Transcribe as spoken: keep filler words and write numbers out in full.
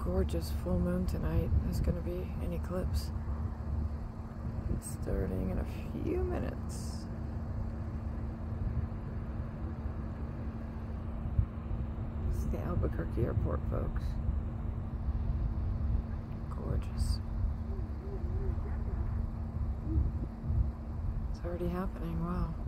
gorgeous full moon tonight. There's going to be an eclipse starting in a few minutes. It's the Albuquerque Airport, folks. Gorgeous. It's already happening. Wow.